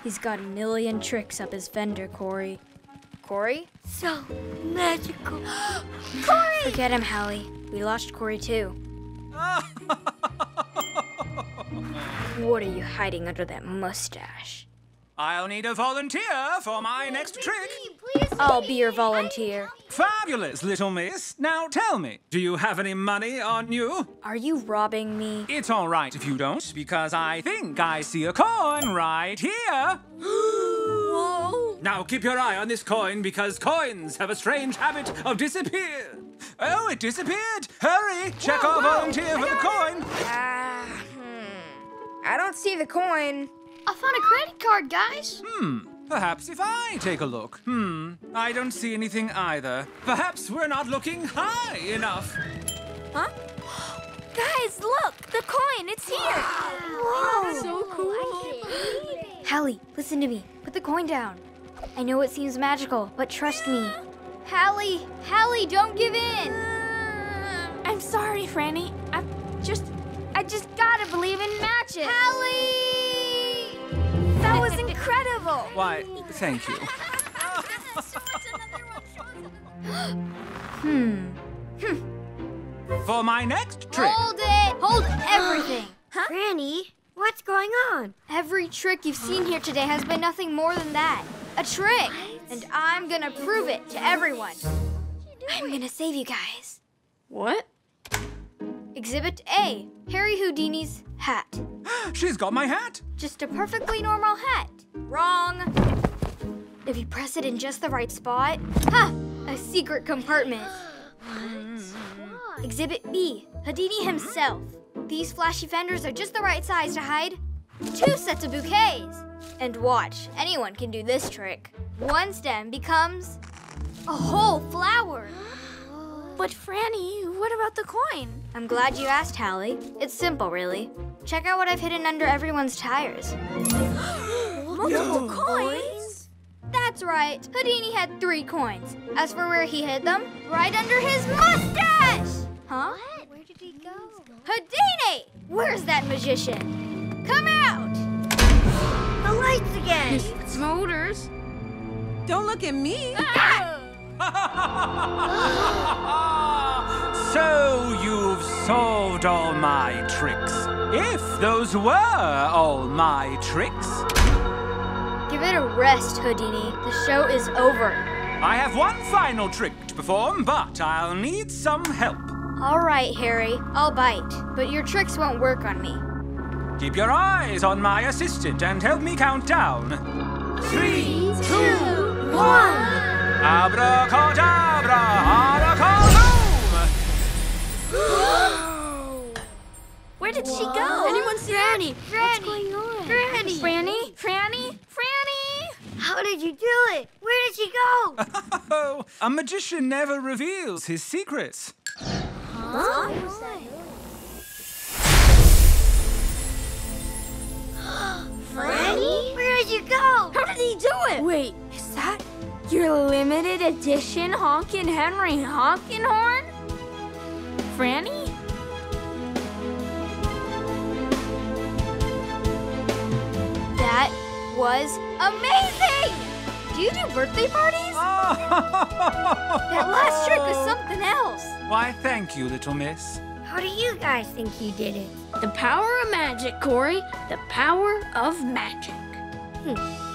He's got a million tricks up his fender, Cory. Cory? So magical. Cory! Forget him, Hallie. We lost Cory too. What are you hiding under that mustache? I'll need a volunteer for my next trick. I'll be your volunteer. Fabulous, little miss. Now tell me, do you have any money on you? Are you robbing me? It's all right if you don't, because I think I see a coin right here. Whoa. Now keep your eye on this coin, because coins have a strange habit of disappearing. Oh, it disappeared. Hurry, check our volunteer for the coin. I don't see the coin. I found a credit card, guys. Perhaps if I take a look. I don't see anything either. Perhaps we're not looking high enough. Huh? Guys, look! The coin! It's here! Whoa! So cool! Hallie, listen to me. Put the coin down. I know it seems magical, but trust me. Hallie! Hallie, don't give in! I'm sorry, Franny. I just gotta believe in magic. Hallie! That was incredible! Why, thank you. For my next trick. Hold it! Hold everything! Huh? Franny, what's going on? Every trick you've seen here today has been nothing more than that. A trick! And I'm gonna prove it to everyone. I'm gonna save you guys. What? Exhibit A, Harry Houdini's hat. She's got my hat. Just a perfectly normal hat. Wrong. If you press it in just the right spot, ha! A secret compartment. Exhibit B, Houdini himself. These flashy fenders are just the right size to hide 2 sets of bouquets. And watch, anyone can do this trick. One stem becomes a whole flower. But Franny, what about the coin? I'm glad you asked, Hallie. It's simple, really. Check out what I've hidden under everyone's tires. Multiple coins? That's right. Houdini had 3 coins. As for where he hid them, right under his mustache! Huh? What? Where did he go? Houdini! Where's that magician? Come out! The lights again. It's motors. Don't look at me. So you've solved all my tricks. If those were all my tricks. Give it a rest, Houdini. The show is over. I have one final trick to perform, but I'll need some help. All right, Harry. I'll bite. But your tricks won't work on me. Keep your eyes on my assistant and help me count down. 3, 2, 1. Abracadabra, aracadum! Where did she go? Anyone see Franny? What's going on? Franny! Franny? Franny? Franny? How did you do it? Where did she go? Oh, a magician never reveals his secrets. Huh? Franny? Where did you go? How did he do it? Wait, is that your limited edition Honkin' Henry Honkin' Horn? Franny? That was amazing! Do you do birthday parties? That last trick was something else. Why, thank you, little miss. How do you guys think you did it? The power of magic, Cory. The power of magic.